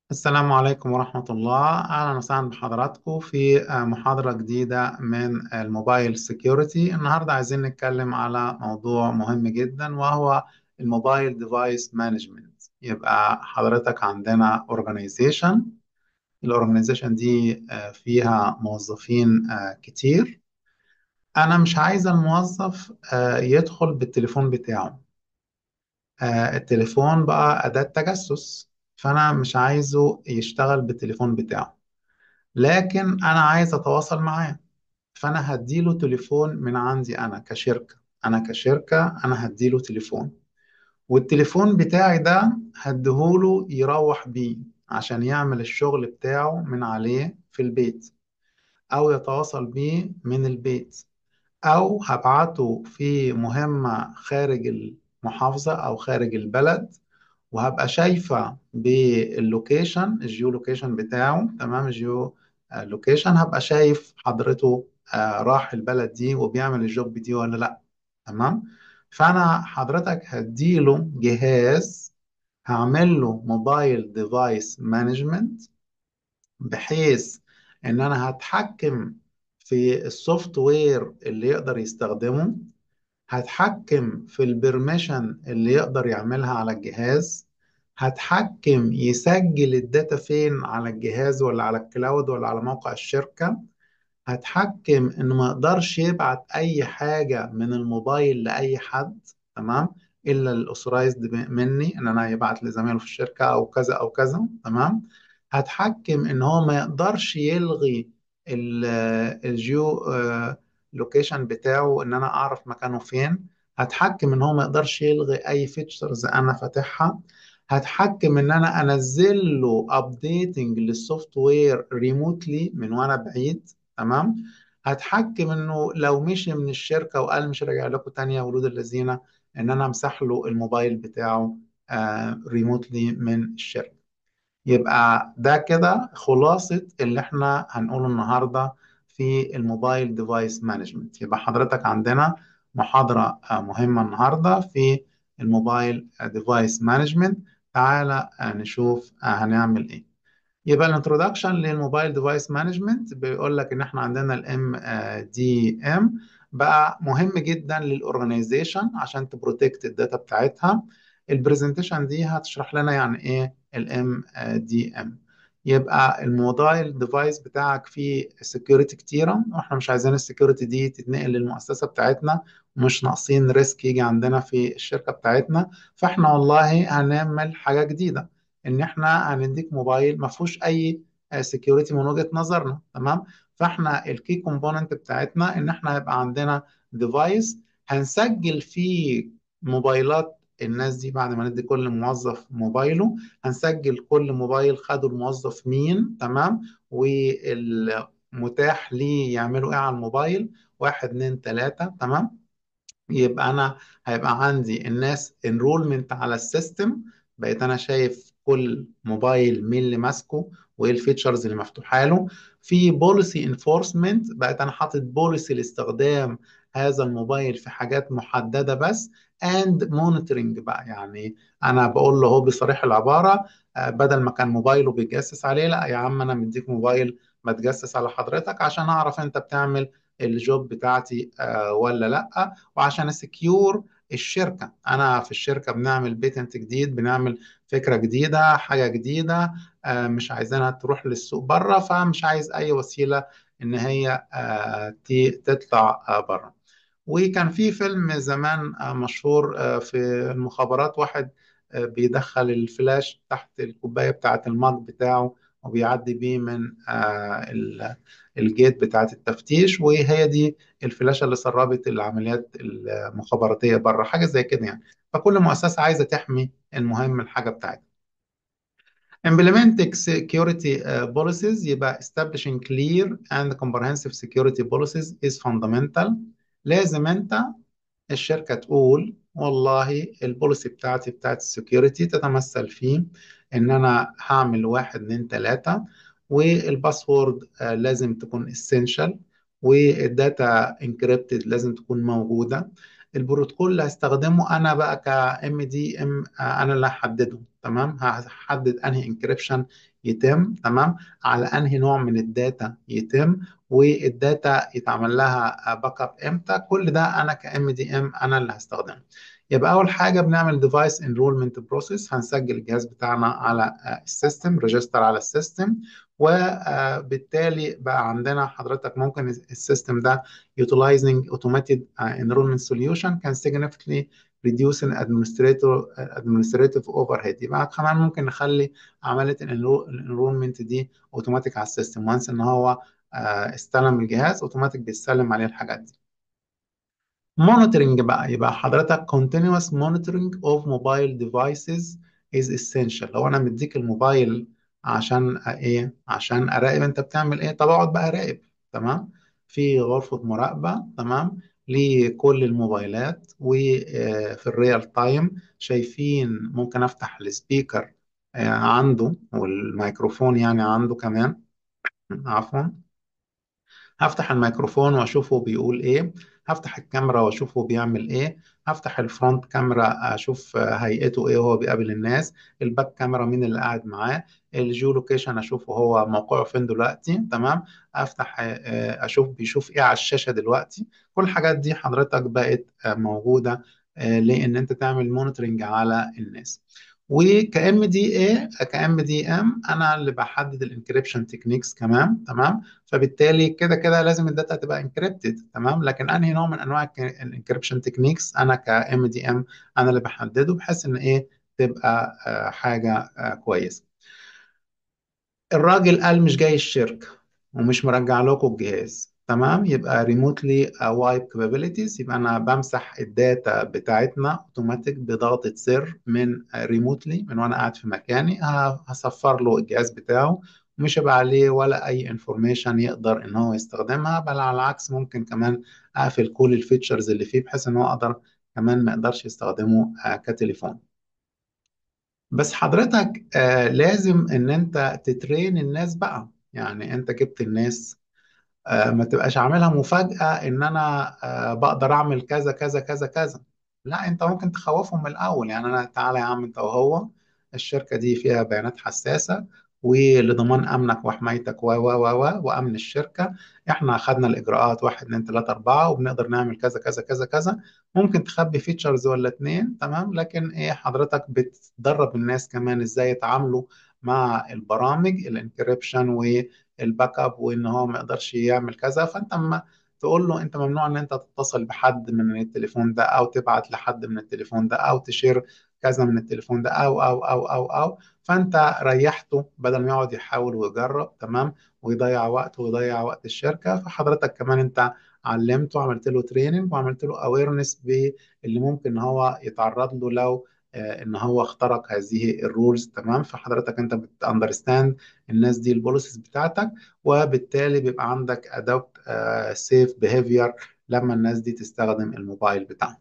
السلام عليكم ورحمة الله. أهلا وسهلا بحضراتكم في محاضرة جديدة من الموبايل سيكيورتي. النهاردة عايزين نتكلم على موضوع مهم جدا، وهو الموبايل ديفايس مانجمنت. يبقى حضرتك عندنا organization. الاورجنايزيشن دي فيها موظفين كتير. أنا مش عايز الموظف يدخل بالتليفون بتاعه. التليفون بقى أداة تجسس، فأنا مش عايزه يشتغل بالتليفون بتاعه، لكن أنا عايز أتواصل معاه. فأنا هديله تليفون من عندي. أنا كشركة أنا هديله تليفون، والتليفون بتاعي ده هديهوله يروح بيه عشان يعمل الشغل بتاعه من عليه في البيت، أو يتواصل بيه من البيت، أو هبعته في مهمة خارج المحافظة أو خارج البلد، وهبقى شايفة باللوكيشن، الجيو لوكيشن بتاعه. تمام، الجيو لوكيشن هبقى شايف حضرته راح البلد دي وبيعمل الجوب دي ولا لا. تمام. فأنا حضرتك هديله جهاز، هعمل له موبايل ديفايس مانجمنت، بحيث ان انا هتحكم في السوفت وير اللي يقدر يستخدمه، هتحكم في البرميشن اللي يقدر يعملها على الجهاز، هتحكم يسجل الداتا فين، على الجهاز ولا على الكلاود ولا على موقع الشركة، هتحكم انه ما يقدرش يبعت اي حاجة من الموبايل لأي حد. تمام، الا الاوثرايزد مني، ان انا يبعت لزميله في الشركة او كذا او كذا. تمام. هتحكم ان هو ما يقدرش يلغي ال- الجيو لوكيشن بتاعه، ان انا اعرف مكانه فين. هتحكم ان هو ما يقدرش يلغي اي فيتشرز انا فاتحها. هتحكم ان انا انزل له ابديتنج للسوفت وير ريموتلي من وانا بعيد. تمام. هتحكم انه لو مشي من الشركه وقال مش راجع لكم تاني يا ولود الذين، ان انا امسح له الموبايل بتاعه ريموتلي من الشركه. يبقى ده كده خلاصة اللي احنا هنقوله النهاردة في الموبايل ديفايس مانجمنت. يبقى حضرتك عندنا محاضرة مهمة النهاردة في الموبايل ديفايس مانجمنت. تعالى نشوف هنعمل ايه. يبقى الانترودكشن للموبايل ديفايس مانجمنت بيقول لك ان احنا عندنا الام دي ام، بقى مهم جدا للاورجنايزيشن عشان تبروتكت الداتا بتاعتها. البرزنتيشن دي هتشرح لنا يعني ايه الام دي ام. يبقى الموبايل ديفايس بتاعك فيه سكيورتي كتيره، واحنا مش عايزين السكيورتي دي تتنقل للمؤسسه بتاعتنا، مش ناقصين ريسك يجي عندنا في الشركه بتاعتنا. فاحنا والله هنعمل حاجه جديده، ان احنا هنديك موبايل ما فيهوش اي سكيورتي من وجهة نظرنا. تمام. فاحنا الكي كومبوننت بتاعتنا ان احنا هيبقى عندنا ديفايس هنسجل فيه موبايلات الناس دي. بعد ما ندي كل موظف موبايله، هنسجل كل موبايل خده الموظف مين. تمام. والمتاح ليه يعملوا ايه على الموبايل، واحد اتنين تلاتة. تمام. يبقى انا هيبقى عندي الناس انرولمنت على السيستم، بقيت انا شايف كل موبايل مين اللي ماسكه وايه الفيتشرز اللي مفتوحه له. في بوليسي انفورسمنت، بقيت انا حاطط بوليسي لاستخدام هذا الموبايل في حاجات محدده بس. اند مونيتورنج بقى، يعني انا بقول له هو بصريح العباره، بدل ما كان موبايله بيتجسس عليه، لا يا عم انا مديك موبايل ما تجسس على حضرتك عشان اعرف انت بتعمل الجوب بتاعتي ولا لا. وعشان اسكيور الشركة، أنا في الشركة بنعمل بيتنت جديد، بنعمل فكرة جديدة، حاجة جديدة مش عايزينها تروح للسوق بره، فمش عايز أي وسيلة إن هي تطلع بره. وكان في فيلم زمان مشهور في المخابرات، واحد بيدخل الفلاش تحت الكوباية بتاعة المج بتاعه، وبيعدي بيه من الجيت بتاعة التفتيش، وهي دي الفلاشة اللي سربت العمليات المخابراتية بره، حاجة زي كده يعني. فكل مؤسسة عايزة تحمي المهم الحاجة بتاعتها. Implementing security policies، يبقى establishing clear and comprehensive security policies is fundamental. لازم انت الشركة تقول والله البوليسي بتاعتي بتاعت السكيورتي تتمثل فيه ان انا هعمل واحد اتنين تلاتة، والباسورد لازم تكون essential، والداتا انكريبتد لازم تكون موجودة. البروتوكول اللي هستخدمه انا بقى كام دي ام انا اللي هحدده. تمام، هحدد انهي انكريبشن يتم، تمام، على انهي نوع من الداتا يتم، والداتا يتعمل لها باك اب امتى. كل ده انا كام دي ام انا اللي هستخدمه. يبقى اول حاجه بنعمل ديفايس انرولمنت بروسيس، هنسجل الجهاز بتاعنا على السيستم، ريجستر على السيستم. وبالتالي بقى عندنا حضرتك ممكن السيستم ده utilizing automated enrollment solution can significantly reduce an administrative overhead. يبقى كمان ممكن نخلي عمليه الانرولمنت دي اوتوماتيك على السيستم، وانس ان هو استلم الجهاز اوتوماتيك بيستلم عليه الحاجات دي. مونيتورنج بقى، يبقى حضرتك continuous monitoring of mobile devices is essential. لو انا مديك الموبايل عشان ايه؟ عشان اراقب انت بتعمل ايه، طب اقعد بقى اراقب. تمام، في غرفة مراقبة، تمام، لكل الموبايلات، وفي الريال تايم شايفين. ممكن افتح السبيكر عنده، والميكروفون يعني عنده كمان، عفوا. هفتح الميكروفون واشوفه بيقول ايه، هفتح الكاميرا واشوفه بيعمل ايه، هفتح الفرونت كاميرا اشوف هيئته ايه وهو بيقابل الناس، الباك كاميرا مين اللي قاعد معاه، الجيو لوكيشن اشوفه هو موقعه فين دلوقتي. تمام، افتح اشوف بيشوف ايه على الشاشة دلوقتي. كل الحاجات دي حضرتك بقت موجودة لان انت تعمل مونيتورنج على الناس. وكام دي ايه، كام دي ام انا اللي بحدد الانكريبشن تكنيكس كمان. تمام، فبالتالي كده كده لازم الداتا تبقى انكريبتد. تمام، لكن انهي نوع من انواع الانكريبشن تكنيكس انا كام دي ام انا اللي بحدده، بحيث ان ايه تبقى حاجه كويسه. الراجل قال مش جاي الشركة ومش مرجع لكم الجهاز، تمام، يبقى ريموتلي وايب كابابيلتيز. يبقى انا بمسح الداتا بتاعتنا اوتوماتيك بضغطة زر من ريموتلي من وانا قاعد في مكاني. هصفر له الجهاز بتاعه، ومش هيبقى عليه ولا اي انفورميشن يقدر ان هو يستخدمها، بل على العكس ممكن كمان اقفل كل الفيتشرز اللي فيه بحيث ان هو اقدر كمان ما يقدرش يستخدمه كتليفون. بس حضرتك لازم ان انت تترين الناس بقى. يعني انت جبت الناس، ما تبقاش عاملها مفاجأة ان انا بقدر اعمل كذا كذا كذا كذا. لا، انت ممكن تخوفهم من الاول. يعني انا تعالى يا عم انت وهو، الشركة دي فيها بيانات حساسة، ولضمان امنك وحمايتك وامن الشركة احنا اخذنا الاجراءات واحد اتنين تلاتة اربعة، وبنقدر نعمل كذا كذا كذا كذا. ممكن تخبي فيتشرز ولا اتنين، تمام، لكن ايه حضرتك بتدرب الناس كمان ازاي يتعاملوا مع البرامج الانكريبشن الباك اب، وان هو ما يقدرش يعمل كذا. فانت اما تقول له انت ممنوع ان انت تتصل بحد من التليفون ده، او تبعت لحد من التليفون ده، او تشير كذا من التليفون ده، او فانت ريحته بدل ما يقعد يحاول ويجرب، تمام، ويضيع وقت ويضيع وقت الشركة. فحضرتك كمان انت علمته، عملت له تريننج، وعملت له اويرنس باللي ممكن ان هو يتعرض له لو ان هو اخترق هذه الرولز. تمام، فحضرتك انت بتاندرستاند الناس دي البوليسيز بتاعتك، وبالتالي بيبقى عندك ادابت سيف بيهيفير لما الناس دي تستخدم الموبايل بتاعهم.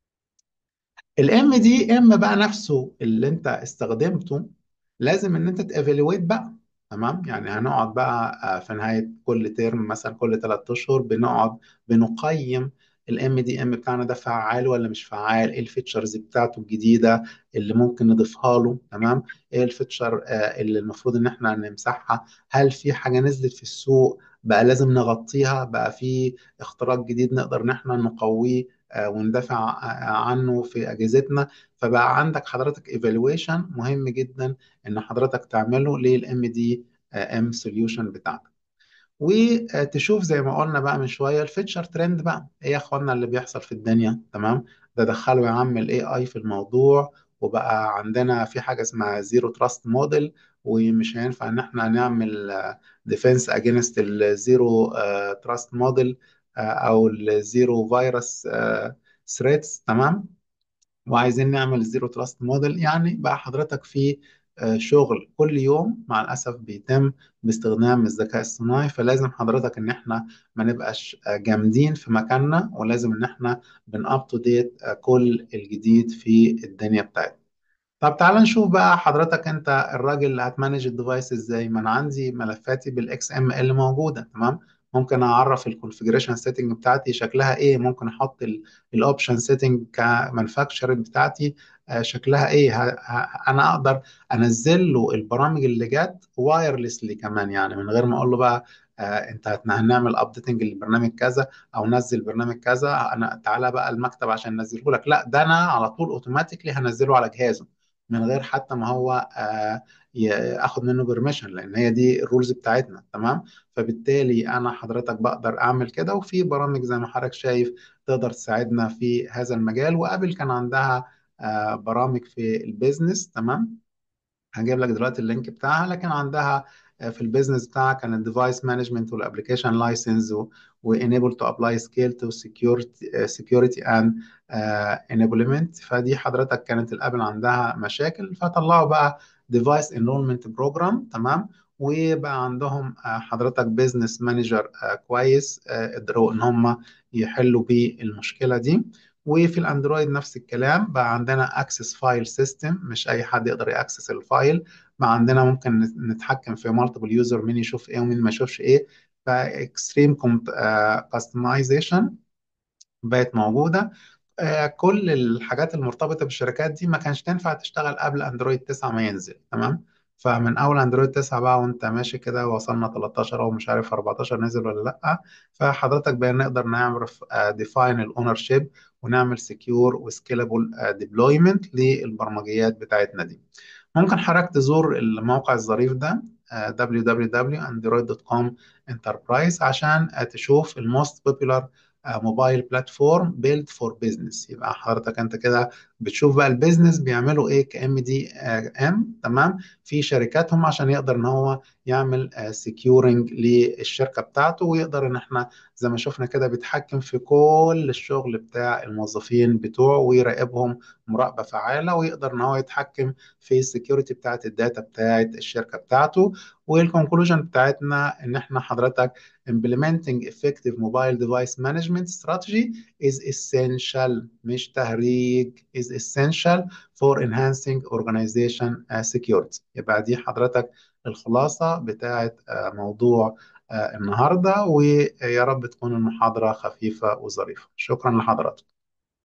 الام دي ام بقى نفسه اللي انت استخدمته، لازم ان انت تيفالويت بقى. تمام، يعني هنقعد بقى في نهاية كل ترم مثلا كل 3 اشهر بنقعد بنقيم الام دي ام بتاعنا ده فعال ولا مش فعال، ايه الفيتشرز بتاعته الجديدة اللي ممكن نضيفها له. تمام، ايه الفيتشر اللي المفروض ان احنا نمسحها، هل في حاجة نزلت في السوق بقى لازم نغطيها، بقى في اختراق جديد نقدر ان احنا نقويه وندافع عنه في اجهزتنا. فبقى عندك حضرتك ايفالويشن مهم جدا ان حضرتك تعمله للام دي ام سوليوشن بتاعتك، وتشوف زي ما قلنا بقى من شويه الفيتشر ترند بقى ايه يا اخوانا اللي بيحصل في الدنيا. تمام، ده دخلوا يا عم الاي اي في الموضوع، وبقى عندنا في حاجه اسمها زيرو تراست موديل، ومش هينفع ان احنا نعمل ديفense اجينست الزيرو تراست موديل او الزيرو فيروس ثريتس. تمام، وعايزين نعمل الزيرو تراست موديل. يعني بقى حضرتك في شغل كل يوم مع الأسف بيتم باستخدام الذكاء الصناعي، فلازم حضرتك ان احنا ما نبقاش جامدين في مكاننا، ولازم ان احنا بن اب تو ديت كل الجديد في الدنيا بتاعتنا. طب تعال نشوف بقى حضرتك انت الراجل اللي هتمانج الديفايس ازاي. ما انا عندي ملفاتي بالاكس ام ال موجوده، تمام، ممكن اعرف الكونفيجريشن سيتنج بتاعتي شكلها ايه، ممكن احط الاوبشن سيتنج كمانفاكتشر بتاعتي شكلها ايه. انا اقدر انزل له البرامج اللي جت وايرلسلي كمان، يعني من غير ما اقول له بقى انت هنعمل ابديتنج للبرنامج كذا او نزل برنامج كذا، انا تعالى بقى المكتب عشان انزله لك. لا، ده انا على طول اوتوماتيكلي هنزله على جهازه من غير حتى ما هو اخد منه بيرميشن، لان هي دي الرولز بتاعتنا. تمام. فبالتالي انا حضرتك بقدر اعمل كده، وفي برامج زي ما حضرتك شايف تقدر تساعدنا في هذا المجال. وابل كان عندها برامج في البيزنس. تمام. هجيب لك دلوقتي اللينك بتاعها، لكن عندها في البيزنس بتاعها كان الديفايس مانجمنت والابلكيشن لايسنس وانيبل تو ابلاي سكيل تو سكيورتي اند انيبلمنت. فدي حضرتك كانت الابل عندها مشاكل، فطلعوا بقى ديفايس انرولمنت بروجرام. تمام. وبقى عندهم حضرتك بيزنس مانجر كويس، قدروا ان هم يحلوا بيه المشكله دي. وفي الاندرويد نفس الكلام، بقى عندنا اكسس فايل سيستم، مش اي حد يقدر ياكسس الفايل. بقى عندنا ممكن نتحكم في مالتيبل يوزر، مين يشوف ايه ومين ما يشوفش ايه. فاكستريم كاستمايزيشن بقت موجوده. كل الحاجات المرتبطه بالشركات دي ما كانش تنفع تشتغل قبل اندرويد 9 ما ينزل. تمام. فمن اول اندرويد 9 بقى وانت ماشي كده وصلنا 13 او مش عارف 14 نزل ولا لا. فحضرتك بقى نقدر نعرف ديفاين الاونر شيب ونعمل سكيور وسكيلابل ديبلويمنت للبرمجيات بتاعتنا دي. ممكن حضرتك تزور الموقع الظريف ده www.android.com enterprise عشان تشوف الموست بوبيلار موبايل بلاتفورم بيلد فور بيزنس. يبقى حضرتك انت كده بتشوف بقى البيزنس بيعملوا ايه كام دي ام. تمام. في شركاتهم عشان يقدر ان هو يعمل سكيورنج للشركه بتاعته، ويقدر ان احنا زي ما شفنا كده بيتحكم في كل الشغل بتاع الموظفين بتوعه ويراقبهم مراقبه فعاله، ويقدر ان هو يتحكم في السكيورتي بتاعت الداتا بتاعت الشركه بتاعته. والكونكلوجن بتاعتنا ان احنا حضرتك implementing effective mobile device management strategy is essential، مش تهريج، is essential for enhancing organization security. يبقى دي حضرتك الخلاصة بتاعت موضوع النهاردة، ويا رب تكون المحاضرة خفيفة وظريفة. شكرا لحضرتك.